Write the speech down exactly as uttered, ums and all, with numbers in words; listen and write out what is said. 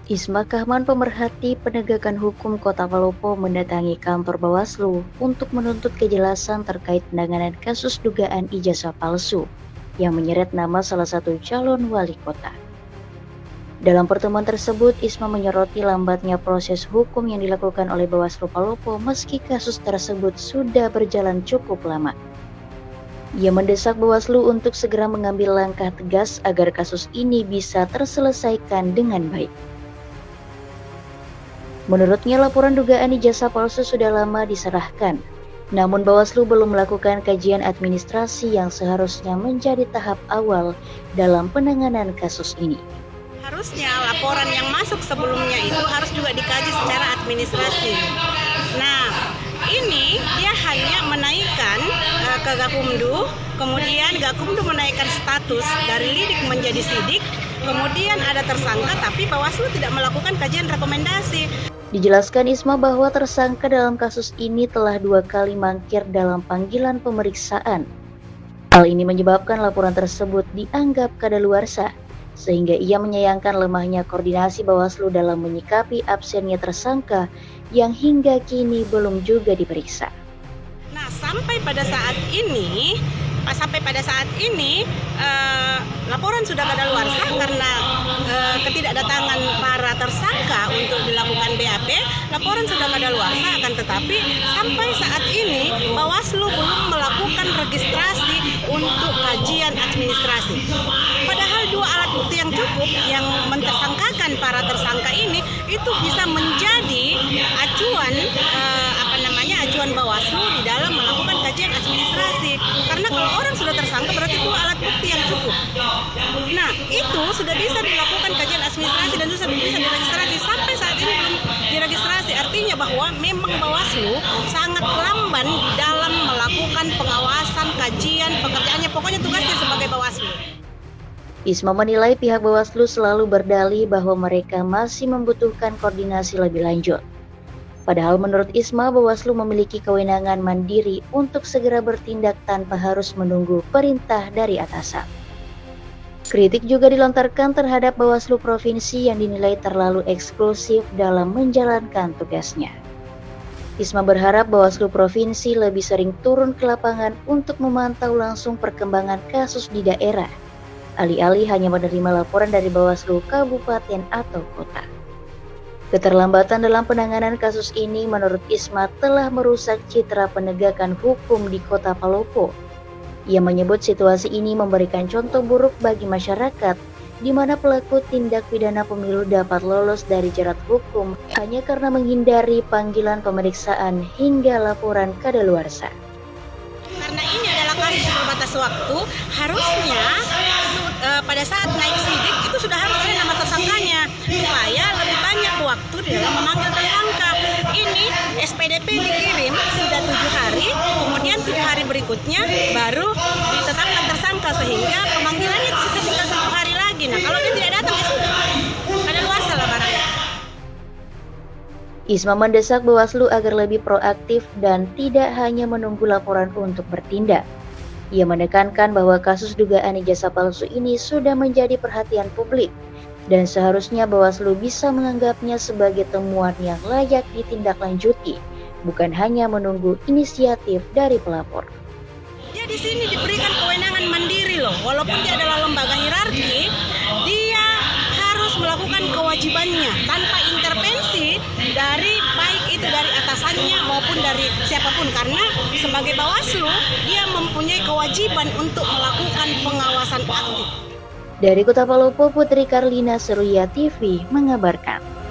Isma Kahman, pemerhati penegakan hukum Kota Palopo, mendatangi kantor Bawaslu untuk menuntut kejelasan terkait penanganan kasus dugaan ijazah palsu yang menyeret nama salah satu calon wali kota. Dalam pertemuan tersebut, Isma menyoroti lambatnya proses hukum yang dilakukan oleh Bawaslu Palopo meski kasus tersebut sudah berjalan cukup lama. Ia mendesak Bawaslu untuk segera mengambil langkah tegas agar kasus ini bisa terselesaikan dengan baik. Menurutnya, laporan dugaan ijazah palsu sudah lama diserahkan, namun Bawaslu belum melakukan kajian administrasi yang seharusnya menjadi tahap awal dalam penanganan kasus ini. Harusnya laporan yang masuk sebelumnya itu harus juga dikaji secara administrasi. Nah, ini dia hanya menaikkan uh, ke Gakumdu, kemudian Gakumdu menaikkan status dari lidik menjadi sidik, kemudian ada tersangka tapi Bawaslu tidak melakukan kajian rekomendasi. Dijelaskan Isma bahwa tersangka dalam kasus ini telah dua kali mangkir dalam panggilan pemeriksaan. Hal ini menyebabkan laporan tersebut dianggap kadaluarsa, sehingga ia menyayangkan lemahnya koordinasi Bawaslu dalam menyikapi absennya tersangka yang hingga kini belum juga diperiksa. Nah, sampai pada saat ini, sampai pada saat ini eh, laporan sudah kadaluarsa karena eh, ketidakdatangan para tersangka untuk dilakukan B A P. Laporan sudah kadaluarsa, akan tetapi sampai saat ini Bawaslu belum melakukan registrasi untuk kajian administrasi. Padahal dua alat bukti yang cukup yang mentersangkakan para tersangka ini itu bisa menjadi acuan eh, apa namanya acuan Bawaslu di dalam melakukan kajian administrasi. Karena kalau orang sudah tersangka berarti dua alat bukti yang cukup. Nah, itu sudah bisa dilakukan kajian administrasi dan sudah bisa diregistrasi. Sampai saat ini belum diregistrasi, artinya bahwa memang Bawaslu sangat lamban di dalam melakukan pengawasan, kajian, pekerjaannya, pokoknya tugasnya sebagai Bawaslu. Isma menilai pihak Bawaslu selalu berdalih bahwa mereka masih membutuhkan koordinasi lebih lanjut. Padahal menurut Isma, Bawaslu memiliki kewenangan mandiri untuk segera bertindak tanpa harus menunggu perintah dari atasan. Kritik juga dilontarkan terhadap Bawaslu Provinsi yang dinilai terlalu eksklusif dalam menjalankan tugasnya. Isma berharap Bawaslu Provinsi lebih sering turun ke lapangan untuk memantau langsung perkembangan kasus di daerah, alih-alih hanya menerima laporan dari Bawaslu kabupaten atau kota. Keterlambatan dalam penanganan kasus ini menurut Isma telah merusak citra penegakan hukum di Kota Palopo. Ia menyebut situasi ini memberikan contoh buruk bagi masyarakat, di mana pelaku tindak pidana pemilu dapat lolos dari jerat hukum hanya karena menghindari panggilan pemeriksaan hingga laporan kadaluarsa. Karena ini adalah kasus berbatas waktu, harusnya uh, pada saat naik sidik itu sudah harus ada nama tersangkanya supaya lebih banyak waktu di dalam memanggil tersangka. Ini S P D P dikirim sudah tujuh hari, kemudian tujuh hari berikutnya baru ditetapkan tersangka sehingga pemanggilannya sisa tinggal tujuh hari lagi. Nah, kalau dia tidak datang ya sudah ada luas lah barangnya. Isma mendesak Bawaslu agar lebih proaktif dan tidak hanya menunggu laporan untuk bertindak. Ia menekankan bahwa kasus dugaan ijazah palsu ini sudah menjadi perhatian publik dan seharusnya Bawaslu bisa menganggapnya sebagai temuan yang layak ditindaklanjuti, bukan hanya menunggu inisiatif dari pelapor. Dia di sini diberikan kewenangan mandiri loh, walaupun dia adalah lembaga hierarki, dia harus melakukan kewajibannya tanpa intervensi dari baik itu dari atasannya maupun dari siapapun, karena sebagai Bawaslu dia mempunyai kewajiban untuk melakukan pengawasan aktif. Dari Kota Palopo, Putri Karlina, Seruya T V mengabarkan.